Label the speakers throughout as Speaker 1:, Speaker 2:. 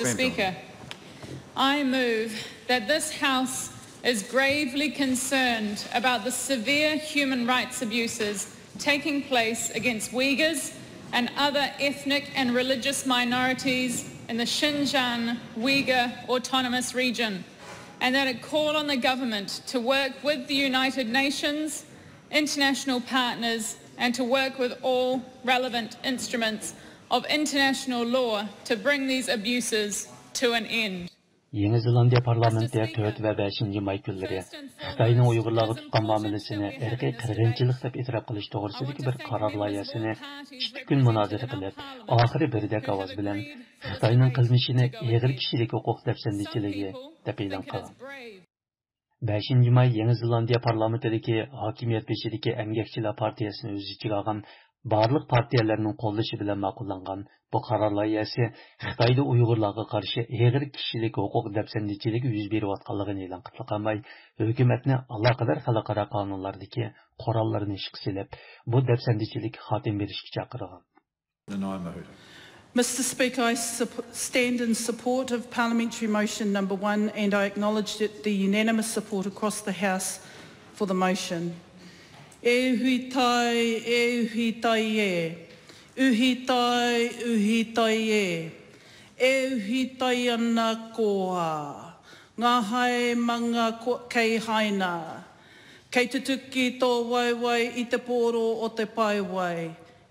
Speaker 1: Mr. Speaker, I move that this House is gravely concerned about the severe human rights abuses taking place against Uyghurs and other ethnic and religious minorities in the Xinjiang Uyghur Autonomous Region, and that it call on the government to work with the United Nations, international partners, and to work with all relevant instruments of international law to bring these abuses to an end.
Speaker 2: Yeni Zelandiya parlamenti 4 ve 5 may günleri Xitoyning Uyg'urlarga tutgan muomalasini irqiy qirg'inchilik deb e'tirof qilish to'g'risidagi bir qaror loyihasini 2 kun munozara qilib, oxiri birdek ovoz bilan Xitoyning qilmishini og'ir kishilik huquq dafsandichiligi deb e'lon qilgan. 5 may Yeni Zelandiya parlamentidagi hokimiyat beshidagi Emgakchilar partiyasini o'z ichiga olgan barliq partiyalarning qo'llashi bilan ma'qullangan bu qaror loyihasi Xitoyda Uyg'urlarga qarshi og'ir kishilik huquq dafsandichiligi yuz berayotganligini e'lon qilganmay, hukumatni aloqador xalqaro qonunlardagi qurollarni ishga solib, bu dafsandichilik xotim berishga chaqirgan.
Speaker 3: Mr. Speaker, I stand in support of Parliamentary Motion number 1 and I acknowledge the unanimous support across the House for the motion. Uhitai ana koa, ngā hae manga kei haina, kei tutuki tō waiwai I te pōro o te paiwai,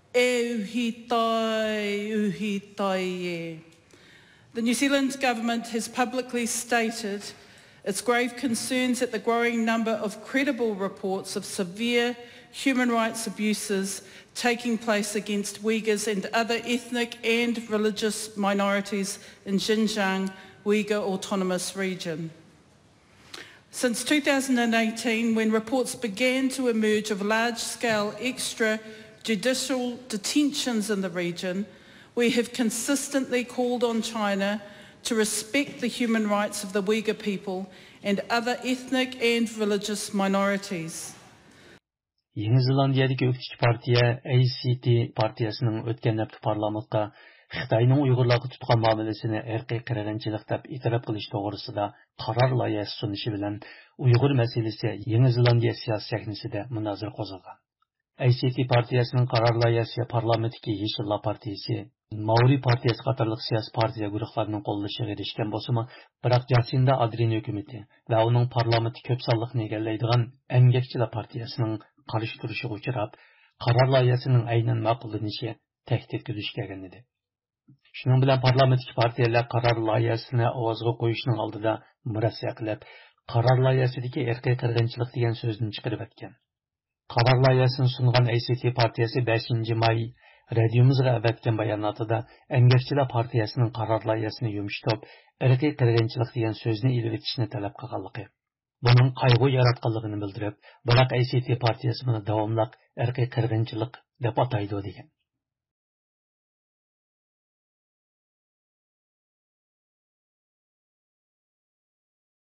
Speaker 3: uhitai. The New Zealand government has publicly stated its grave concerns at the growing number of credible reports of severe human rights abuses taking place against Uyghurs and other ethnic and religious minorities in Xinjiang Uyghur Autonomous Region. Since 2018, when reports began to emerge of large-scale extrajudicial detentions in the region, we have consistently called on China to respect the human rights of the Uyghur people and other ethnic and religious minorities.
Speaker 2: Yeni Zelandiyadagi o'qituvchi partiya ACT partiyasining o'tgan hafta parlamentda Xitoyning Uyg'urlarga tutgan muomalasini irqiy qirg'inchilik deb e'tirof qilish to'g'risida qaror loyihasi sunishi bilan Uyg'ur masalasi Yeni Zelandiya siyosiy sahnasida munozara qo'zg'agan. ACT partiyasining qaror loyihasi parlamentdagi Yeshillar partiyasi, Maori partiyasi qatorliq siyosiy partiya guruhlarining qo'llashiga erishgan bo'lsa-mu, biroq Jasinda Ardern hukumati va uning parlamenti ko'p sonliqni egallaydigan Emgakchilar partiyasining qarshi turishiga uchrab, qaror loyihasining aynan ma'qullanishi tahdidga duch kelgan edi. Shuning bilan parlamentdagi partiyalar qaror loyihasini ovozga qo'yishning oldida murassa qilib, qaror loyihasidagi irqiy qirg'inchilik degan so'zni chiqarib o'tgan. Qaror loyihasini sungan ACT partiyasi 5 may radiomizga avatgan bayonotida Emgakchilar partiyasining qaror loyihasini yumshatib, irqiy qirg'inchilik degan so'zni ilib etishni talab qilganligi. Buning qayg'u yaratganligini bildirib, biroq ACT partiyasi buni davomli irqiy qirg'inchilik deb ataydi degan.